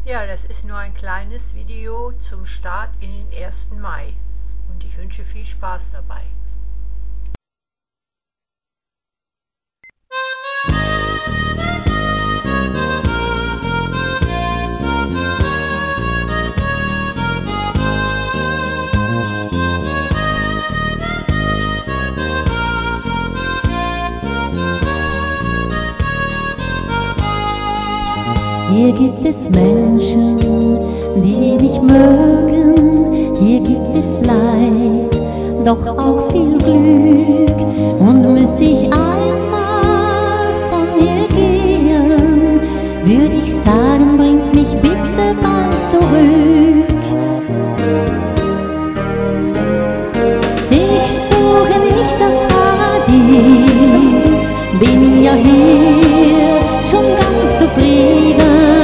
Ja, das ist nur ein kleines Video zum Start in den 1. Mai und ich wünsche viel Spaß dabei. Hier gibt es Menschen, die mich mögen, hier gibt es Leid, doch auch viel Glück. Und müsste ich einmal von hier gehen, würde ich sagen, bringt mich bitte bald zurück. Ich suche nicht das Paradies, bin ja hier schon ganz zufrieden.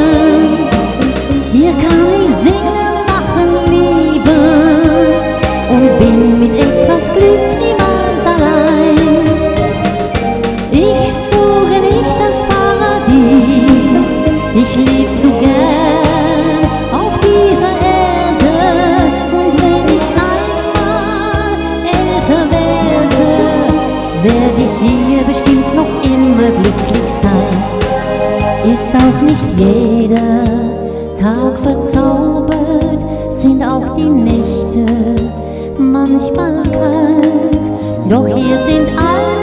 Hier kann ich singen, lachen, lieben und bin mit etwas Glück niemals allein. Ich suche nicht das Paradies, ich lebe zu gern auf dieser Erde. Und wenn ich einmal älter werde ich hier bestimmt noch immer glücklich sein. Ist auch nicht jeder Tag verzaubert, sind auch die Nächte manchmal kalt, doch hier sind alle